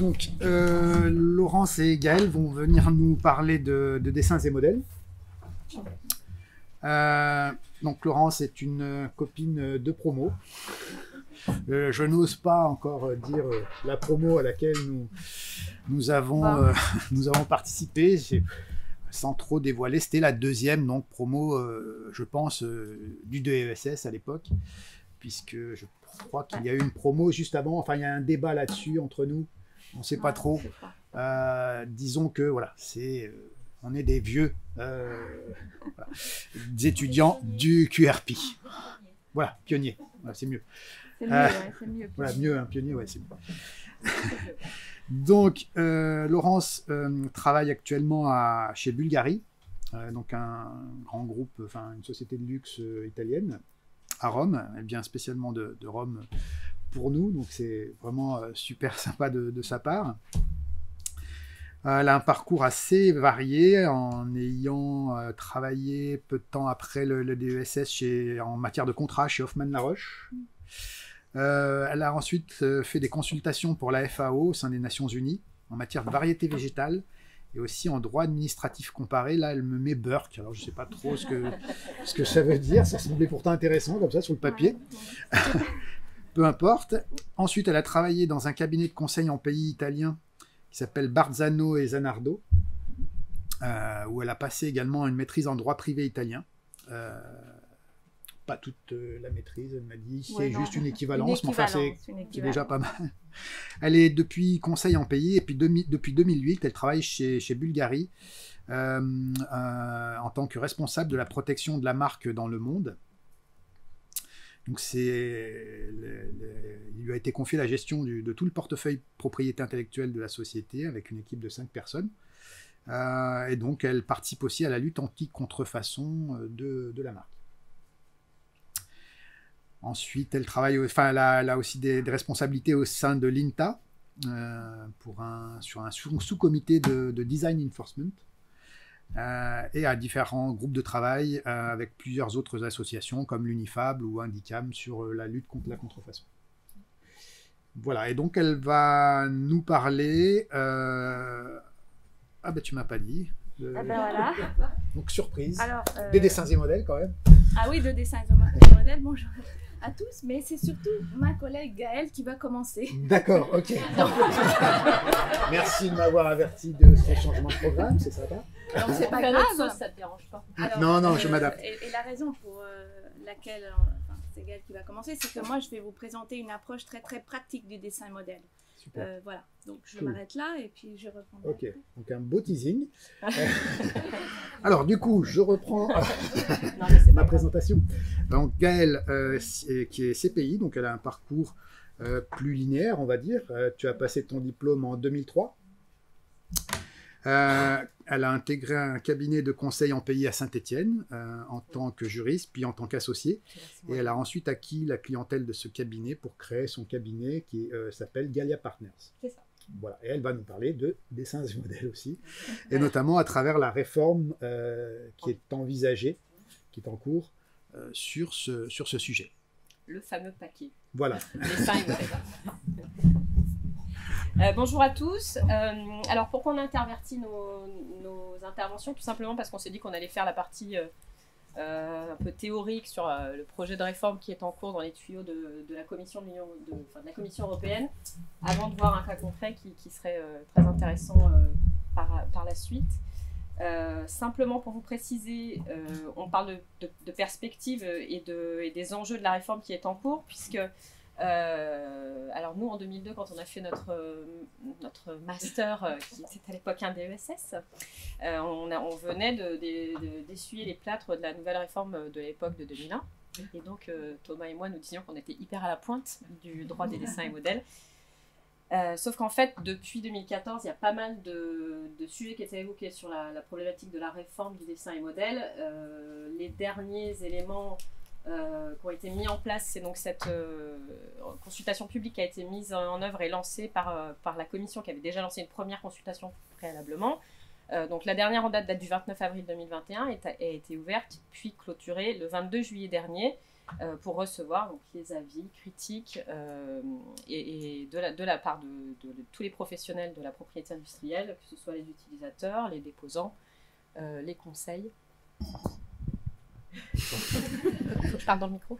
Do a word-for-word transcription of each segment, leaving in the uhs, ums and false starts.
Donc, euh, Laurence et Gaëlle vont venir nous parler de, de dessins et modèles. Euh, donc, Laurence est une copine de promo. Euh, je n'ose pas encore dire euh, la promo à laquelle nous, nous, avons, euh, nous avons participé, sans trop dévoiler. C'était la deuxième donc, promo, euh, je pense, euh, du deux E S S à l'époque, puisque je crois qu'il y a eu une promo juste avant. Enfin, il y a un débat là-dessus entre nous. On ne sait pas trop. Euh, disons que voilà, c'est, euh, on est des vieux euh, voilà, des étudiants du Q R P. Voilà, pionnier. Voilà, c'est mieux. C'est mieux, Euh, ouais, c'est mieux. Voilà, mieux, un pionnier, ouais, c'est mieux. Donc, euh, Laurence euh, travaille actuellement à, chez Bulgari, euh, donc un grand groupe, enfin une société de luxe euh, italienne, à Rome. Elle vient spécialement de, de Rome pour nous, donc c'est vraiment euh, super sympa de, de sa part. Elle a un parcours assez varié en ayant euh, travaillé peu de temps après le, le D E S S chez, en matière de contrat chez Hoffmann La Roche. Euh, elle a ensuite euh, fait des consultations pour la F A O au sein des Nations Unies en matière de variété végétale et aussi en droit administratif comparé. Là, elle me met Burke. Alors, je ne sais pas trop ce que, ce que ça veut dire. Ça semblait pourtant intéressant comme ça sur le papier. Peu importe. Ensuite, elle a travaillé dans un cabinet de conseil en pays italien qui s'appelle Barzano et Zanardo, euh, où elle a passé également une maîtrise en droit privé italien. Euh, pas toute euh, la maîtrise, elle m'a dit, c'est ouais, juste une équivalence, une équivalence mais enfin c'est déjà pas mal. Elle est depuis conseil en pays, et puis demi, depuis deux mille huit, elle travaille chez, chez Bulgari euh, euh, en tant que responsable de la protection de la marque dans le monde. Donc c'est, le, le, il lui a été confié la gestion du, de tout le portefeuille propriété intellectuelle de la société avec une équipe de cinq personnes. Euh, et donc elle participe aussi à la lutte anti-contrefaçon de, de la marque. Ensuite, elle travaille, enfin, elle a, elle a aussi des, des responsabilités au sein de l'I N T A euh, pour un, sur un sous-comité de, de design enforcement euh, et à différents groupes de travail euh, avec plusieurs autres associations comme l'Unifab ou Indicam sur la lutte contre la contrefaçon. Voilà, et donc elle va nous parler. Euh... Ah ben tu m'as pas dit. De... Ah ben voilà. Donc surprise. Alors, euh... des dessins et modèles quand même. Ah oui, de dessins et modèles. Bonjour à tous, mais c'est surtout ma collègue Gaëlle qui va commencer. D'accord, ok. Merci de m'avoir averti de ce changement de programme, c'est sympa. Alors c'est pas grave, sauce, ça te dérange pas. Alors, non, non, euh, je m'adapte. Et, et la raison pour euh, laquelle euh, enfin, c'est Gaëlle qui va commencer, c'est que moi je vais vous présenter une approche très très pratique du dessin modèle. Euh, voilà, donc je cool. m'arrête là et puis je reprends. Ok, après. Donc un beau teasing. Alors du coup, je reprends euh, non, ma présentation. Donc Gaëlle, euh, qui est C P I, donc elle a un parcours euh, plus linéaire, on va dire. Euh, tu as passé ton diplôme en deux mille trois. Euh, elle a intégré un cabinet de conseil en pays à Saint-Étienne euh, en tant que juriste, puis en tant qu'associé. Et elle a ensuite acquis la clientèle de ce cabinet pour créer son cabinet qui euh, s'appelle Gallia Partners. C'est ça. Voilà. Et elle va nous parler de dessins et modèles aussi, et notamment à travers la réforme euh, qui est envisagée, qui est en cours euh, sur, ce, sur ce sujet. Le fameux paquet. Voilà. Dessins et modèles. Euh, bonjour à tous. Euh, alors pourquoi on a interverti nos, nos interventions? Tout simplement parce qu'on s'est dit qu'on allait faire la partie euh, euh, un peu théorique sur euh, le projet de réforme qui est en cours dans les tuyaux de, de, la, commission de, de, enfin, de la Commission européenne, avant de voir un cas concret qui, qui serait euh, très intéressant euh, par, par la suite. Euh, simplement pour vous préciser, euh, on parle de, de, de perspectives et, de, et des enjeux de la réforme qui est en cours, puisque Euh, alors nous en deux mille deux, quand on a fait notre, euh, notre master euh, qui était à l'époque un D E S S, euh, on, a, on venait de, de, de, d'essuyer les plâtres de la nouvelle réforme de l'époque de deux mille un, et donc euh, Thomas et moi nous disions qu'on était hyper à la pointe du droit des dessins et modèles. Euh, sauf qu'en fait, depuis deux mille quatorze, il y a pas mal de, de sujets qui étaient évoqués sur la, la problématique de la réforme du dessin et modèle. Euh, les derniers éléments Euh, qui ont été mis en place, c'est donc cette euh, consultation publique qui a été mise en œuvre et lancée par, euh, par la commission qui avait déjà lancé une première consultation préalablement. Euh, donc la dernière en date date du vingt-neuf avril deux mille vingt et un et a, a été ouverte puis clôturée le vingt-deux juillet dernier euh, pour recevoir donc, les avis, critiques euh, et, et de, la, de la part de, de, de tous les professionnels de la propriété industrielle, que ce soit les utilisateurs, les déposants, euh, les conseils. Faut que je parle dans le micro.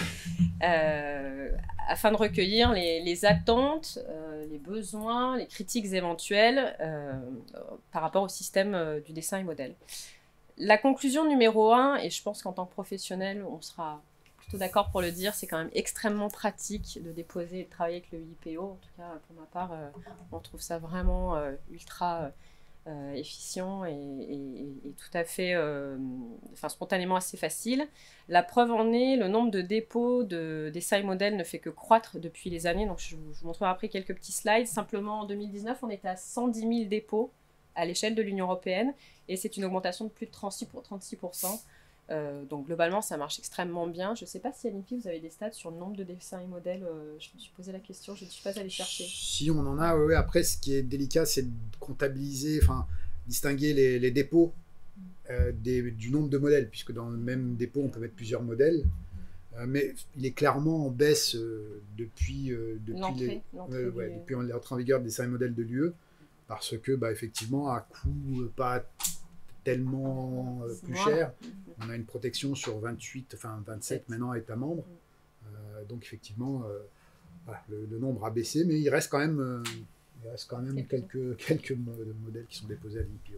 Euh, afin de recueillir les, les attentes, euh, les besoins, les critiques éventuelles euh, par rapport au système euh, du dessin et modèle. La conclusion numéro un, et je pense qu'en tant que professionnel, on sera plutôt d'accord pour le dire, c'est quand même extrêmement pratique de déposer et de travailler avec le I P O. En tout cas, pour ma part, euh, on trouve ça vraiment euh, ultra euh, efficient et, et, et tout à fait, euh, enfin, spontanément assez facile. La preuve en est, le nombre de dépôts de dessins et modèles ne fait que croître depuis les années. Donc, je, je vous montrerai après quelques petits slides. Simplement, en deux mille dix-neuf, on était à cent dix mille dépôts à l'échelle de l'Union européenne, et c'est une augmentation de plus de trente-six pour cent. Euh, donc globalement, ça marche extrêmement bien. Je ne sais pas si à l'I N P I, vous avez des stats sur le nombre de dessins et modèles. Euh, je me suis posé la question, je ne suis pas allée chercher. Si on en a, oui. Après, ce qui est délicat, c'est de comptabiliser, enfin, distinguer les, les dépôts euh, des, du nombre de modèles, puisque dans le même dépôt, on peut mettre plusieurs modèles. Euh, mais il est clairement en baisse euh, depuis, euh, depuis, les, euh, ouais, du... depuis l'entrée en vigueur des dessins et modèles de l'U E. Parce que, bah, effectivement, à coût pas tellement euh, plus cher, on a une protection sur vingt-huit, enfin vingt-sept maintenant États membres. Euh, donc, effectivement, euh, voilà, le, le nombre a baissé, mais il reste quand même, euh, il reste quand même quelques, quelques modèles qui sont déposés à l'I N P I.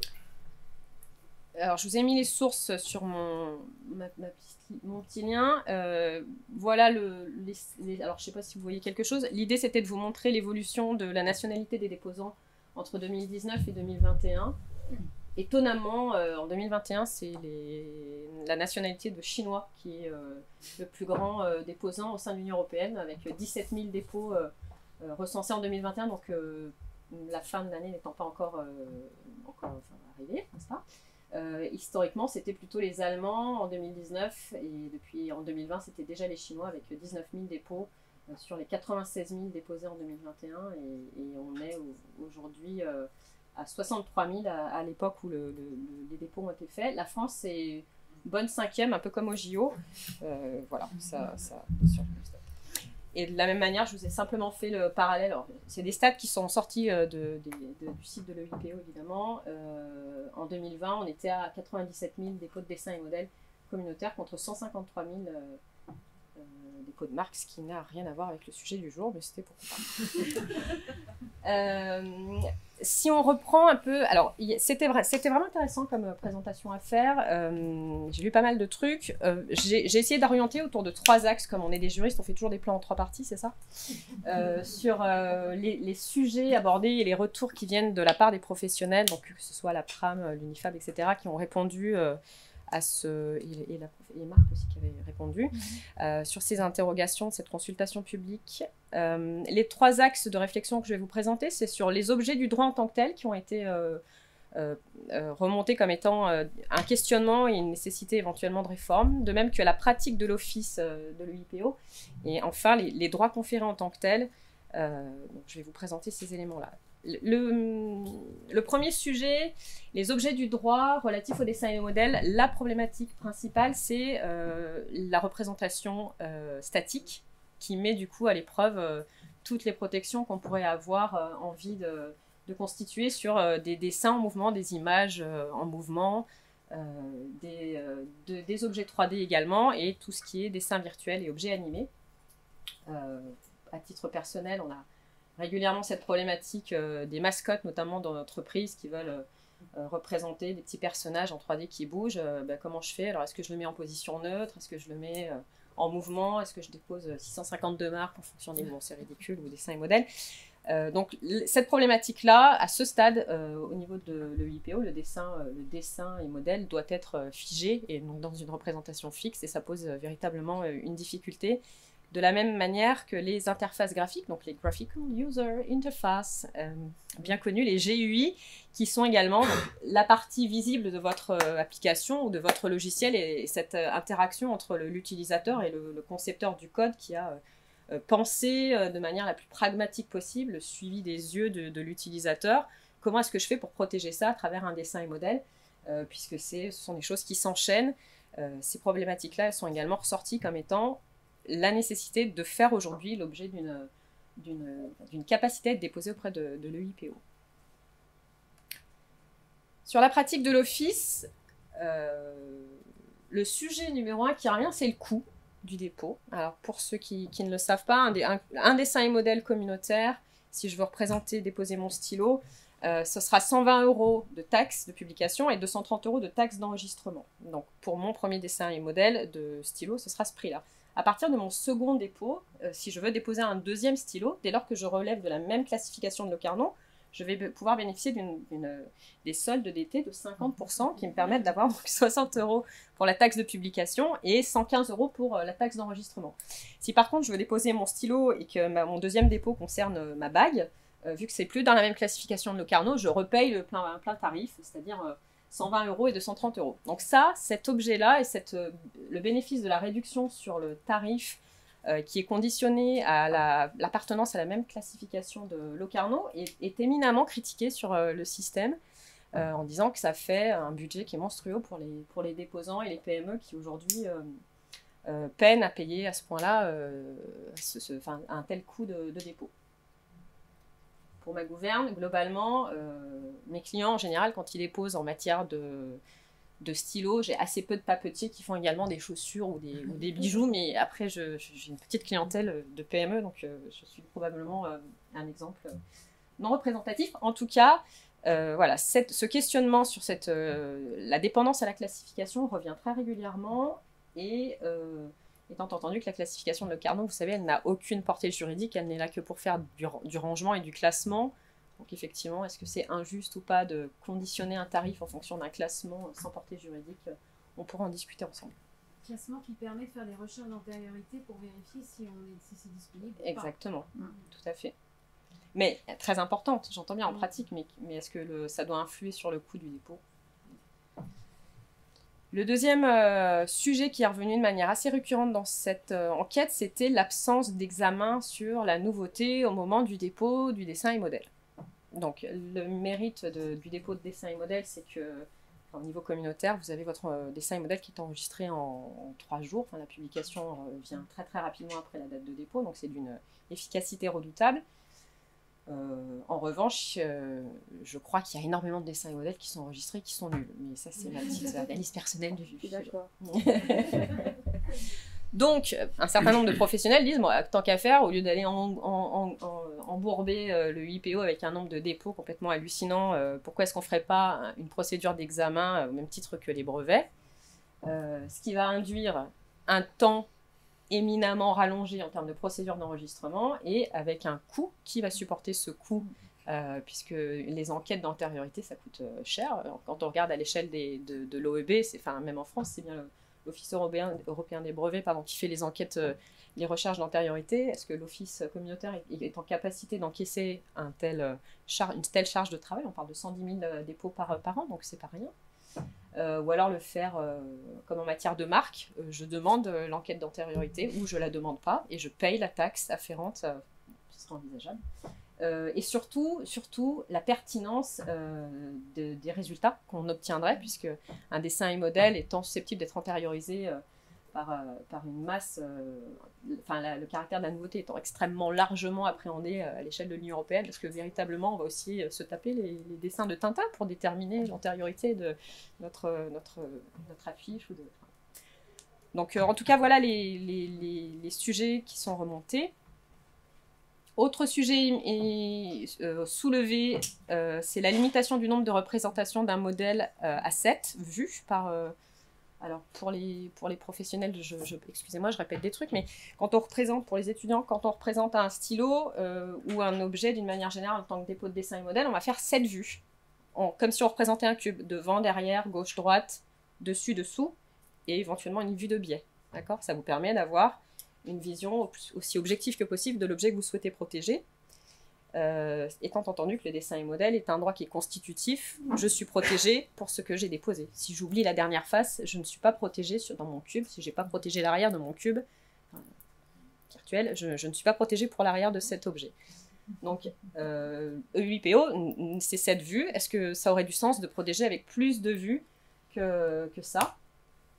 Alors, je vous ai mis les sources sur mon, ma, ma, mon petit lien. Euh, voilà, le, les, les, alors je ne sais pas si vous voyez quelque chose. L'idée, c'était de vous montrer l'évolution de la nationalité des déposants entre deux mille dix-neuf et deux mille vingt et un. Étonnamment, euh, en deux mille vingt et un, c'est les... la nationalité de Chinois qui est euh, le plus grand euh, déposant au sein de l'Union européenne, avec dix-sept mille dépôts euh, euh, recensés en deux mille vingt et un, donc euh, la fin de l'année n'étant pas encore, euh, encore enfin, arrivée, n'est-ce pas ? Euh, historiquement, c'était plutôt les Allemands en deux mille dix-neuf, et depuis en deux mille vingt, c'était déjà les Chinois avec dix-neuf mille dépôts euh, sur les quatre-vingt-seize mille déposés en deux mille vingt et un, et, et on est aujourd'hui euh, à soixante-trois mille à, à l'époque où le, le, les dépôts ont été faits. La France, c'est bonne cinquième, un peu comme au J O. Euh, voilà, ça, ça sur le stade. Et de la même manière, je vous ai simplement fait le parallèle. C'est des stats qui sont sortis de, de, de, du site de l'E I P O, évidemment. Euh, en deux mille vingt, on était à quatre-vingt-dix-sept mille dépôts de dessins et modèles communautaires contre cent cinquante-trois mille euh, euh, dépôts de marques, ce qui n'a rien à voir avec le sujet du jour, mais c'était pour comparer. euh, si on reprend un peu... Alors, c'était vrai, c'était vraiment intéressant comme présentation à faire. Euh, j'ai lu pas mal de trucs. Euh, j'ai essayé d'orienter autour de trois axes. Comme on est des juristes, on fait toujours des plans en trois parties, c'est ça euh, Sur euh, les, les sujets abordés et les retours qui viennent de la part des professionnels, donc que ce soit la P R A M, l'UNIFAB, et cetera, qui ont répondu euh, à ce... Et, et, la, et Marc aussi qui avait répondu, mmh. euh, sur ces interrogations de cette consultation publique. Euh, les trois axes de réflexion que je vais vous présenter, c'est sur les objets du droit en tant que tels qui ont été euh, euh, euh, remontés comme étant euh, un questionnement et une nécessité éventuellement de réforme, de même que la pratique de l'office euh, de l'E I P O, et enfin les, les droits conférés en tant que tels. Euh, donc je vais vous présenter ces éléments-là. Le, le premier sujet, les objets du droit relatifs au dessin et au modèle, la problématique principale, c'est euh, la représentation euh, statique, qui met du coup à l'épreuve euh, toutes les protections qu'on pourrait avoir euh, envie de, de constituer sur euh, des dessins en mouvement, des images euh, en mouvement, euh, des, euh, de, des objets trois D également, et tout ce qui est dessin virtuel et objets animés. Euh, à titre personnel, on a régulièrement cette problématique euh, des mascottes, notamment dans l'entreprise, qui veulent euh, représenter des petits personnages en trois D qui bougent. Euh, bah, comment je fais? Alors, est-ce que je le mets en position neutre? Est-ce que je le mets... Euh, en mouvement, est-ce que je dépose six cent cinquante-deux marques en fonction des mots, c'est ridicule, ou dessins et modèles. Euh, donc cette problématique-là, à ce stade, euh, au niveau de l'E I P O, le dessin, euh, le dessin et modèle doit être euh, figé, et donc dans une représentation fixe, et ça pose euh, véritablement euh, une difficulté. De la même manière que les interfaces graphiques, donc les Graphical User Interface, euh, bien connus, les G U I, qui sont également donc, la partie visible de votre euh, application ou de votre logiciel, et, et cette euh, interaction entre l'utilisateur et le, le concepteur du code qui a euh, pensé euh, de manière la plus pragmatique possible le suivi des yeux de, de l'utilisateur. Comment est-ce que je fais pour protéger ça à travers un dessin et modèle, euh, puisque ce sont des choses qui s'enchaînent. euh, ces problématiques-là, elles sont également ressorties comme étant la nécessité de faire aujourd'hui l'objet d'une d'une d'une capacité à être déposée auprès de, de l'E I P O. Sur la pratique de l'office, euh, le sujet numéro un qui revient, c'est le coût du dépôt. Alors pour ceux qui, qui ne le savent pas, un, des, un, un dessin et modèle communautaire, si je veux représenter, déposer mon stylo, euh, ce sera cent vingt euros de taxes de publication et deux cent trente euros de taxes d'enregistrement. Donc pour mon premier dessin et modèle de stylo, ce sera ce prix-là. À partir de mon second dépôt, euh, si je veux déposer un deuxième stylo, dès lors que je relève de la même classification de Locarno, je vais pouvoir bénéficier d'une, d'une, des soldes d'été de cinquante pour cent qui me permettent d'avoir donc soixante euros pour la taxe de publication et cent quinze euros pour euh, la taxe d'enregistrement. Si par contre je veux déposer mon stylo et que ma, mon deuxième dépôt concerne euh, ma bague, euh, vu que c'est plus dans la même classification de Locarno, je repaye le plein, plein tarif, c'est-à-dire euh, cent vingt euros et deux cent trente euros. Donc ça, cet objet-là et cette, euh, le bénéfice de la réduction sur le tarif Euh, qui est conditionné à la, l'appartenance à la même classification de Locarno, est, est éminemment critiqué sur euh, le système, euh, en disant que ça fait un budget qui est monstrueux pour les, pour les déposants et les P M E qui aujourd'hui euh, euh, peinent à payer à ce point-là euh, ce, ce, enfin, un tel coût de, de dépôt. Pour ma gouverne, globalement, euh, mes clients en général, quand ils déposent en matière de de stylo, j'ai assez peu de papetiers qui font également des chaussures ou des, ou des bijoux, mais après je, je, j'ai une petite clientèle de P M E, donc euh, je suis probablement euh, un exemple non représentatif. En tout cas, euh, voilà, cette, ce questionnement sur cette, euh, la dépendance à la classification revient très régulièrement, et euh, étant entendu que la classification de Locarno, vous savez, elle n'a aucune portée juridique, elle n'est là que pour faire du, du rangement et du classement. Donc effectivement, est-ce que c'est injuste ou pas de conditionner un tarif en fonction d'un classement sans portée juridique? On pourra en discuter ensemble. Classement qui permet de faire des recherches d'antériorité pour vérifier si, on est, si c'est disponible ou Exactement, pas. Tout à fait. Mais très importante, j'entends bien en pratique, mais, mais est-ce que le, ça doit influer sur le coût du dépôt? Le deuxième euh, sujet qui est revenu de manière assez récurrente dans cette euh, enquête, c'était l'absence d'examen sur la nouveauté au moment du dépôt du dessin et modèle. Donc, le mérite de, du dépôt de dessin et modèle, c'est que, enfin, au niveau communautaire, vous avez votre euh, dessin et modèle qui est enregistré en, en trois jours. Enfin, la publication euh, vient très très rapidement après la date de dépôt, donc c'est d'une efficacité redoutable. Euh, en revanche, euh, je crois qu'il y a énormément de dessins et modèles qui sont enregistrés qui sont nuls. Mais ça, c'est ma petite analyse personnelle du sujet. D'accord. Donc, un certain nombre de professionnels disent, bon, tant qu'à faire, au lieu d'aller en, en, en, embourber euh, le I P O avec un nombre de dépôts complètement hallucinant, euh, pourquoi est-ce qu'on ne ferait pas une procédure d'examen euh, au même titre que les brevets, euh, ce qui va induire un temps éminemment rallongé en termes de procédure d'enregistrement et avec un coût qui va supporter ce coût, euh, puisque les enquêtes d'antériorité, ça coûte euh, cher. Quand on regarde à l'échelle des, de, de l'O E B, c'est, enfin, même en France, c'est bien le l'Office européen, européen des brevets pardon, qui fait les enquêtes, euh, les recherches d'antériorité. Est-ce que l'Office communautaire est, est en capacité d'encaisser un tel, euh, char une telle charge de travail? On parle de cent dix mille euh, dépôts par, par an, donc c'est pas rien. Euh, ou alors le faire euh, comme en matière de marque, euh, je demande euh, l'enquête d'antériorité ou je la demande pas et je paye la taxe afférente, euh, ce sera envisageable. Euh, et surtout, surtout la pertinence euh, de, des résultats qu'on obtiendrait, puisque un dessin et modèle étant susceptible d'être antériorisé euh, par, euh, par une masse, euh, enfin la, le caractère de la nouveauté étant extrêmement largement appréhendé euh, à l'échelle de l'Union européenne, parce que véritablement on va aussi euh, se taper les, les dessins de Tintin pour déterminer l'antériorité de notre, notre, notre affiche. Ou de... Donc euh, en tout cas voilà les, les, les, les sujets qui sont remontés. Autre sujet est, euh, soulevé, euh, c'est la limitation du nombre de représentations d'un modèle euh, à sept vues par... Euh, alors pour les, pour les professionnels, je, je, excusez-moi, je répète des trucs, mais quand on représente, pour les étudiants, quand on représente un stylo euh, ou un objet d'une manière générale en tant que dépôt de dessin et modèle, on va faire sept vues, en, comme si on représentait un cube, devant, derrière, gauche, droite, dessus, dessous, et éventuellement une vue de biais. D'accord ? Ça vous permet d'avoir une vision aussi objective que possible de l'objet que vous souhaitez protéger, euh, étant entendu que le dessin et modèle est un droit qui est constitutif, je suis protégée pour ce que j'ai déposé. Si j'oublie la dernière face, je ne suis pas protégée sur, dans mon cube, si je n'ai pas protégé l'arrière de mon cube enfin, virtuel, je, je ne suis pas protégée pour l'arrière de cet objet. Donc, euh, E U I P O, c'est cette vue, est-ce que ça aurait du sens de protéger avec plus de vues que, que ça ?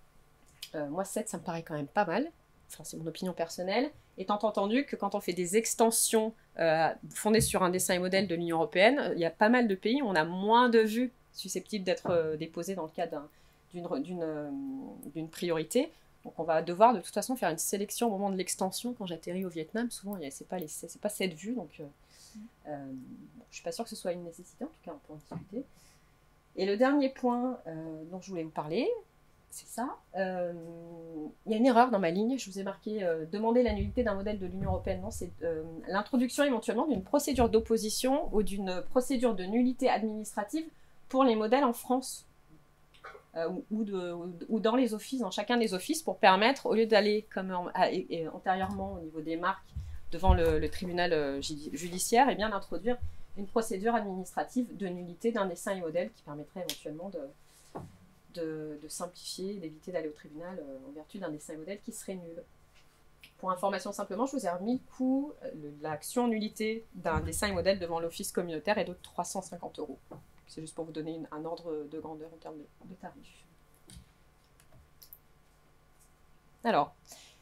Euh, moi, sept, ça me paraît quand même pas mal. Enfin, c'est mon opinion personnelle. Étant entendu que quand on fait des extensions euh, fondées sur un dessin et modèle de l'Union européenne, il y a pas mal de pays où on a moins de vues susceptibles d'être euh, déposées dans le cadre d'une d'une euh, d'une priorité. Donc on va devoir de toute façon faire une sélection au moment de l'extension. Quand j'atterris au Vietnam, souvent, c'est pas, les, c'est pas sept vues. Donc euh, euh, bon, je suis pas sûre que ce soit une nécessité. En tout cas, on peut en discuter. Et le dernier point euh, dont je voulais vous parler, c'est ça. Euh, il y a une erreur dans ma ligne. Je vous ai marqué euh, demander la nullité d'un modèle de l'Union européenne. Non, c'est euh, l'introduction éventuellement d'une procédure d'opposition ou d'une procédure de nullité administrative pour les modèles en France euh, ou, ou, de, ou, ou dans les offices, dans chacun des offices, pour permettre, au lieu d'aller comme en, à, et, et, antérieurement au niveau des marques devant le, le tribunal euh, judiciaire, et bien d'introduire une procédure administrative de nullité d'un dessin et modèle qui permettrait éventuellement de, de, de simplifier, d'éviter d'aller au tribunal euh, en vertu d'un dessin et modèle qui serait nul. Pour information simplement, je vous ai remis le coût, l'action nullité d'un dessin et modèle devant l'office communautaire est de trois cent cinquante euros. C'est juste pour vous donner une, un ordre de grandeur en termes de, de tarifs. Alors,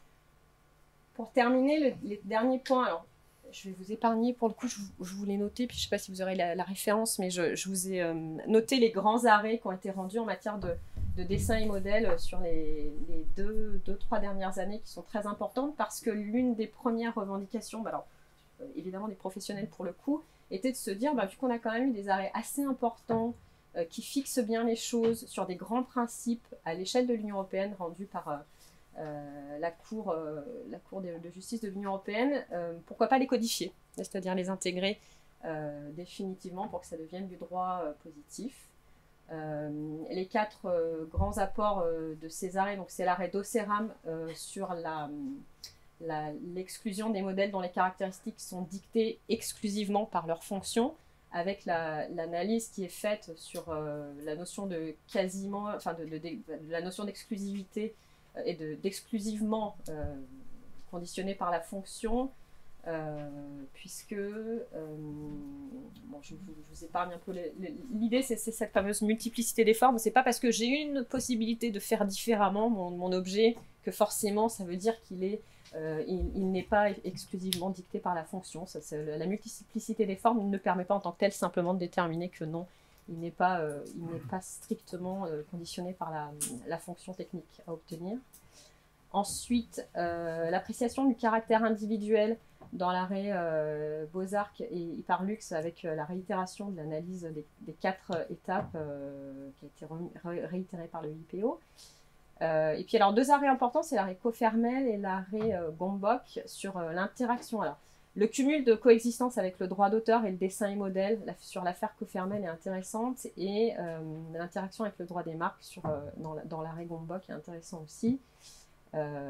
pour terminer, le, les derniers points, alors, je vais vous épargner, pour le coup, je, je vous l'ai noté, puis je ne sais pas si vous aurez la, la référence, mais je, je vous ai euh, noté les grands arrêts qui ont été rendus en matière de, de dessin et modèle sur les, les deux, deux, trois dernières années qui sont très importantes, parce que l'une des premières revendications, bah alors, euh, évidemment des professionnels pour le coup, était de se dire, bah, vu qu'on a quand même eu des arrêts assez importants euh, qui fixent bien les choses sur des grands principes à l'échelle de l'Union européenne rendus par euh, euh, la Cour, euh, la Cour de, de justice de l'Union européenne, euh, pourquoi pas les codifier, c'est-à-dire les intégrer euh, définitivement pour que ça devienne du droit euh, positif. Euh, les quatre euh, grands apports euh, de ces arrêts, donc c'est l'arrêt d'Océram euh, sur la... l'exclusion des modèles dont les caractéristiques sont dictées exclusivement par leur fonction, avec l'analyse la, qui est faite sur euh, la notion de quasiment, enfin de, de, de, de la notion d'exclusivité euh, et d'exclusivement de, euh, conditionnée par la fonction, euh, puisque euh, bon, je, vous, je vous épargne un peu l'idée, c'est cette fameuse multiplicité des formes. C'est pas parce que j'ai une possibilité de faire différemment mon, mon objet que forcément ça veut dire qu'il est Euh, il, il n'est pas exclusivement dicté par la fonction. Ça, la multiplicité des formes ne permet pas en tant que telle simplement de déterminer que non, il n'est pas, euh, il n'est pas strictement euh, conditionné par la, la fonction technique à obtenir. Ensuite, euh, l'appréciation du caractère individuel dans l'arrêt euh, Beaux-Arts et Hyparlux avec euh, la réitération de l'analyse des, des quatre étapes euh, qui a été ré réitérée par le I P O. Euh, et puis alors deux arrêts importants, c'est l'arrêt Cofermel et l'arrêt euh, Gombok sur euh, l'interaction. Alors le cumul de coexistence avec le droit d'auteur et le dessin et modèle la, sur l'affaire Cofermel est intéressante, et euh, l'interaction avec le droit des marques sur, euh, dans, dans l'arrêt Gombok est intéressant aussi. Euh,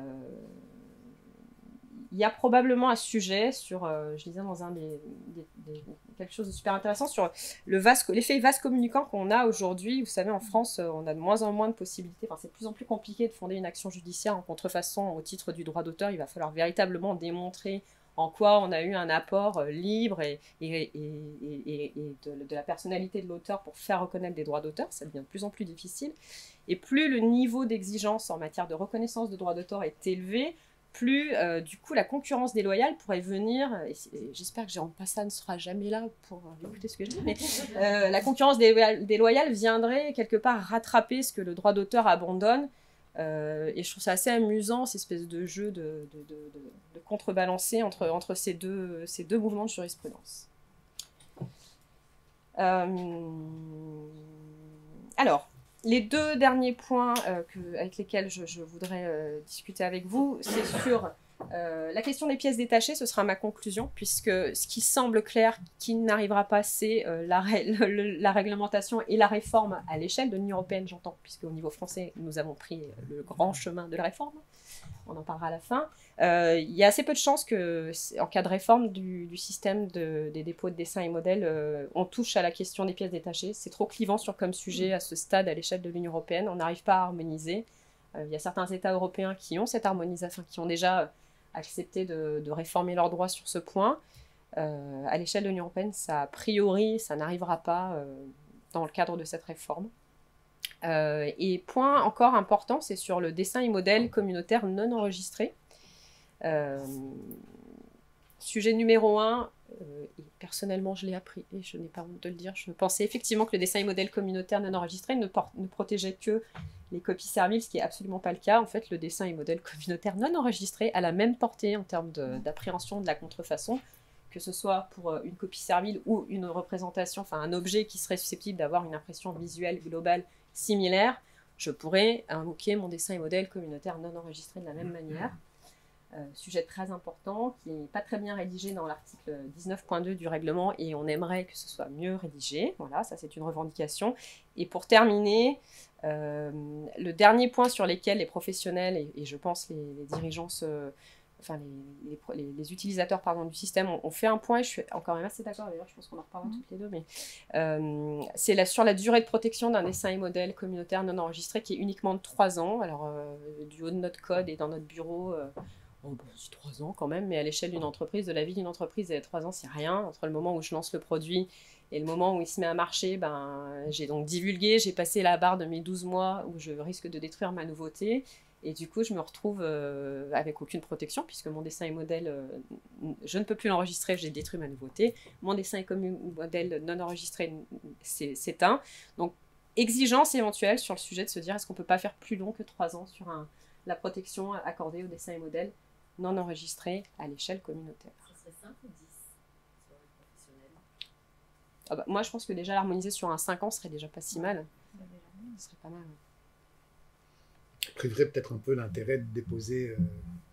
il y a probablement un sujet sur, euh, je lisais dans un des, des, des quelque chose de super intéressant sur l'effet vase communicant qu'on a aujourd'hui. Vous savez, en France, on a de moins en moins de possibilités. Enfin, c'est de plus en plus compliqué de fonder une action judiciaire en contrefaçon au titre du droit d'auteur. Il va falloir véritablement démontrer en quoi on a eu un apport euh, libre et, et, et, et, et de, de la personnalité de l'auteur pour faire reconnaître des droits d'auteur. Ça devient de plus en plus difficile. Et plus le niveau d'exigence en matière de reconnaissance de droits d'auteur est élevé, plus, euh, du coup, la concurrence déloyale pourrait venir, et, et j'espère que Jérôme Passa ne sera jamais là pour euh, écouter ce que je dis, mais euh, la concurrence déloyale, déloyale viendrait quelque part rattraper ce que le droit d'auteur abandonne, euh, et je trouve ça assez amusant, cette espèce de jeu de, de, de, de, de contrebalancer entre, entre ces, deux, ces deux mouvements de jurisprudence. Euh, alors, les deux derniers points euh, que, avec lesquels je, je voudrais euh, discuter avec vous, c'est sur euh, la question des pièces détachées. Ce sera ma conclusion, puisque ce qui semble clair qui n'arrivera pas, c'est euh, la, le, le, la réglementation et la réforme à l'échelle de l'Union européenne, j'entends, puisque au niveau français, nous avons pris le grand chemin de la réforme. On en parlera à la fin. Euh, il y a assez peu de chances qu'en cas de réforme du, du système de, des dépôts de dessins et modèles, euh, on touche à la question des pièces détachées. C'est trop clivant sur comme sujet à ce stade à l'échelle de l'Union européenne. On n'arrive pas à harmoniser. Euh, il y a certains États européens qui ont cette harmonisation, qui ont déjà accepté de, de réformer leurs droits sur ce point. Euh, à l'échelle de l'Union européenne, ça, a priori, ça n'arrivera pas euh, dans le cadre de cette réforme. Euh, et point encore important, c'est sur le dessin et modèle communautaire non enregistré. Euh, sujet numéro un, euh, et personnellement je l'ai appris et je n'ai pas honte de le dire, je pensais effectivement que le dessin et modèle communautaire non enregistré ne, ne protégeait que les copies serviles, ce qui n'est absolument pas le cas. En fait, le dessin et modèle communautaire non enregistré a la même portée en termes d'appréhension de, de la contrefaçon, que ce soit pour une copie servile ou une représentation, enfin un objet qui serait susceptible d'avoir une impression visuelle globale similaire, je pourrais invoquer mon dessin et modèle communautaire non enregistré de la même manière. Euh, sujet très important, qui n'est pas très bien rédigé dans l'article dix-neuf point deux du règlement, et on aimerait que ce soit mieux rédigé. Voilà, ça c'est une revendication. Et pour terminer, euh, le dernier point sur lequel les professionnels, et, et je pense les, les dirigeants, se, enfin les, les, les, les utilisateurs pardon, du système ont, ont fait un point, et je suis encore même assez d'accord, d'ailleurs je pense qu'on en reparlera mmh. toutes les deux, mais euh, c'est la, sur la durée de protection d'un dessin et modèle communautaire non enregistré qui est uniquement de trois ans. Alors euh, du haut de notre code et dans notre bureau, euh, oh, bon, c'est trois ans quand même, mais à l'échelle d'une entreprise, de la vie d'une entreprise, et trois ans, c'est rien. Entre le moment où je lance le produit et le moment où il se met à marcher, ben, j'ai donc divulgué, j'ai passé la barre de mes douze mois où je risque de détruire ma nouveauté. Et du coup, je me retrouve euh, avec aucune protection, puisque mon dessin et modèle, euh, je ne peux plus l'enregistrer, j'ai détruit ma nouveauté. Mon dessin et modèle non enregistré s'éteint. Donc, exigence éventuelle sur le sujet de se dire, est-ce qu'on ne peut pas faire plus long que trois ans sur un, la protection accordée au dessin et modèle non enregistré à l'échelle communautaire. Ça serait cinq ou dix sur les professionnels? Ah bah, moi, je pense que déjà l'harmoniser sur un cinq ans serait déjà pas si mal. Ce serait pas mal. Priverait peut-être un peu l'intérêt de déposer euh,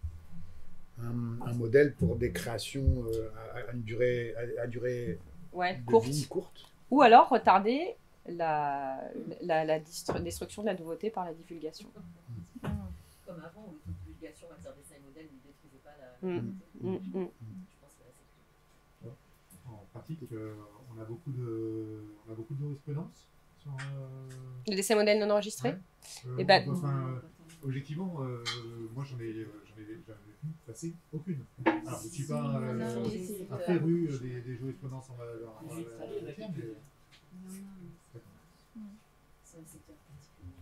un, un modèle pour des créations euh, à, à une durée, à, à durée ouais, de courte. vie courte. Ou alors retarder la, la, la destruction de la nouveauté par la divulgation. Mmh. Comme avant, où toute divulgation en matière dessin et modèle ne détruisait pas la mmh. nouveauté. Mmh. Je pense que là, c'est plus. En pratique, euh, on a beaucoup de, on a beaucoup de jurisprudence sur euh... le dessin modèle non enregistré. Ouais. Euh, et ben, enfin, euh, objectivement, euh, moi j'en ai, j'en ai, j'en ai passé aucune. Alors je ne suis pas euh, un féru des, des jurisprudences en la matière, mais C'est un secteur particulier.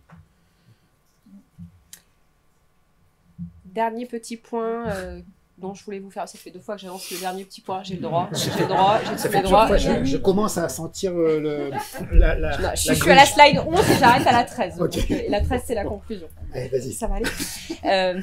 Dernier petit point euh, dont je voulais vous faire, ça fait deux fois que j'annonce le dernier petit point, j'ai le droit, j'ai le droit, j'ai tous les droits. Fois, je, je commence à sentir euh, le, la, la, non, la je, je suis à la slide onze et j'arrête à la treize. Okay. Donc, euh, la treize, c'est la conclusion. Allez, vas-y. Ça va aller. euh,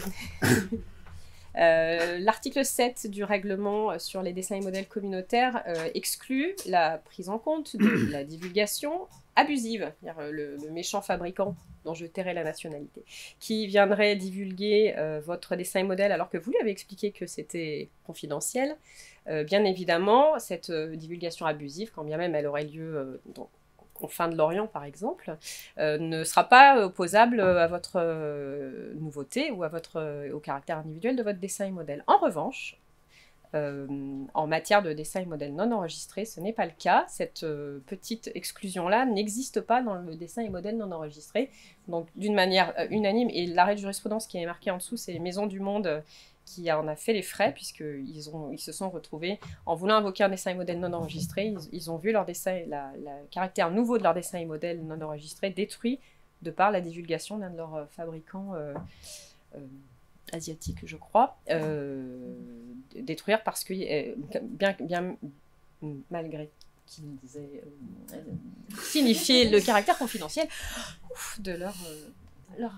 euh, L'article sept du règlement sur les dessins et modèles communautaires euh, exclut la prise en compte de la divulgation abusive, c'est-à-dire le, le méchant fabricant dont je tairai la nationalité, qui viendrait divulguer euh, votre dessin et modèle alors que vous lui avez expliqué que c'était confidentiel. Euh, bien évidemment, cette euh, divulgation abusive, quand bien même elle aurait lieu euh, dans, aux fins de l'Orient par exemple, euh, ne sera pas opposable à votre euh, nouveauté ou à votre, euh, au caractère individuel de votre dessin et modèle. En revanche, Euh, en matière de dessin et modèle non enregistré, ce n'est pas le cas. Cette euh, petite exclusion-là n'existe pas dans le dessin et modèle non enregistré. Donc, d'une manière euh, unanime, et l'arrêt de jurisprudence qui est marqué en dessous, c'est les Maisons du Monde euh, qui en a fait les frais, puisqu'ils ont, ils se sont retrouvés, en voulant invoquer un dessin et modèle non enregistré, ils, ils ont vu leur dessin, la, la caractère nouveau de leur dessin et modèle non enregistré détruit de par la divulgation d'un de leurs euh, fabricants euh, euh, asiatique, je crois, euh, détruire parce que, euh, bien, bien malgré qu'ils disaient euh, signifier le caractère confidentiel ouf, de leur... Euh, leur...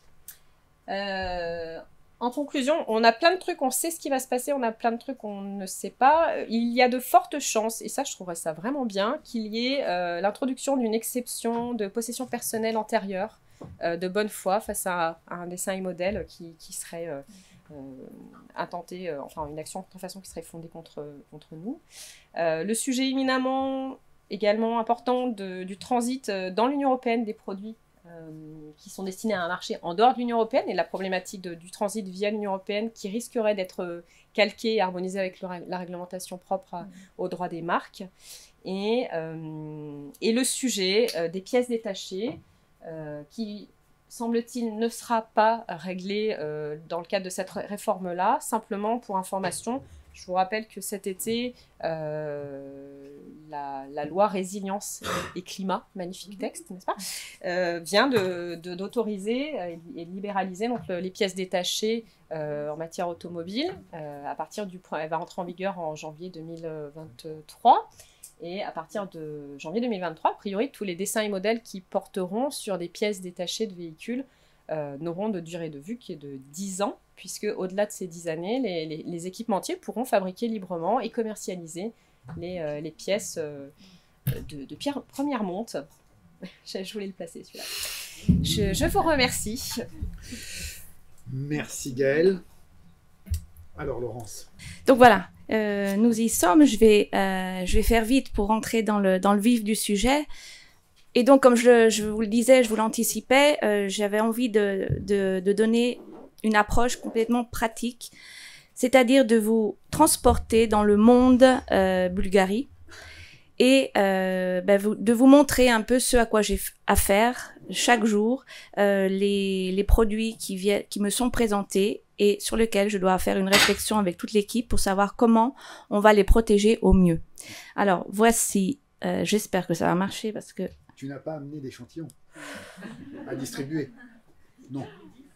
Euh, en conclusion, on a plein de trucs, on sait ce qui va se passer, on a plein de trucs qu'on ne sait pas. Il y a de fortes chances, et ça je trouverais ça vraiment bien, qu'il y ait euh, l'introduction d'une exception de possession personnelle antérieure Euh, de bonne foi face à, à un dessin et modèle qui, qui serait euh, euh, intenté, euh, enfin une action de contrefaçon qui serait fondée contre, contre nous. Euh, le sujet éminemment également important de, du transit dans l'Union européenne des produits euh, qui sont destinés à un marché en dehors de l'Union européenne et la problématique de, du transit via l'Union européenne qui risquerait d'être calquée et harmonisée avec le, la réglementation propre à, aux droits des marques. Et, euh, et le sujet euh, des pièces détachées Euh, qui, semble-t-il, ne sera pas réglé euh, dans le cadre de cette réforme-là. Simplement, pour information, Je vous rappelle que cet été, euh, la, la loi Résilience et Climat, magnifique texte, n'est-ce pas, euh, vient de, de, d'autoriser et de libéraliser donc, le, les pièces détachées euh, en matière automobile. Euh, à partir du, elle va rentrer en vigueur en janvier deux mille vingt-trois. Et à partir de janvier deux mille vingt-trois, a priori, tous les dessins et modèles qui porteront sur des pièces détachées de véhicules euh, n'auront de durée de vie qui est de dix ans, puisque au-delà de ces dix années, les, les, les équipementiers pourront fabriquer librement et commercialiser les, euh, les pièces euh, de, de pierre, première monte. Je voulais le placer, celui-là. Je, je vous remercie. Merci Gaëlle. Alors Laurence. Donc voilà, euh, nous y sommes. Je vais, euh, je vais faire vite pour rentrer dans le, dans le vif du sujet. Et donc, comme je, je vous le disais, je vous l'anticipais, euh, j'avais envie de, de, de donner une approche complètement pratique, c'est-à-dire de vous transporter dans le monde euh, Bulgarie et euh, ben vous, de vous montrer un peu ce à quoi j'ai à faire chaque jour, euh, les, les produits qui, viennent, qui me sont présentés et sur lesquels je dois faire une réflexion avec toute l'équipe pour savoir comment on va les protéger au mieux. Alors, voici, euh, j'espère que ça va marcher parce que... Tu n'as pas amené d'échantillons à distribuer? Non.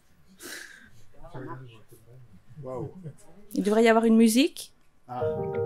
Waouh. Il devrait y avoir une musique. Ah.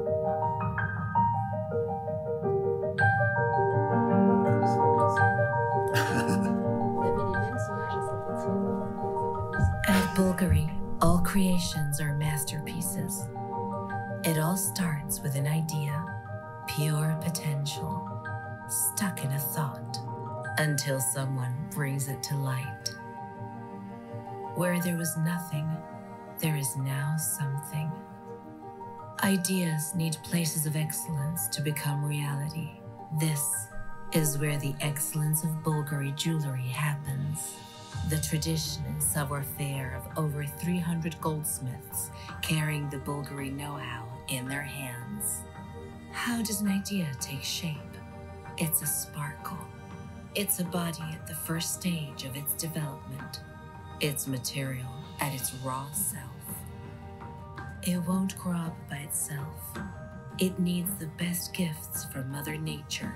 At Bulgari, all creations are masterpieces. It all starts with an idea, pure potential, stuck in a thought, until someone brings it to light. Where there was nothing, there is now something. Ideas need places of excellence to become reality. This is where the excellence of Bulgari jewelry happens. The tradition and savoir-faire of over three hundred goldsmiths carrying the Bulgari know-how in their hands. How does an idea take shape? It's a sparkle. It's a body at the first stage of its development. It's material at its raw self. It won't grow up by itself. It needs the best gifts from Mother Nature.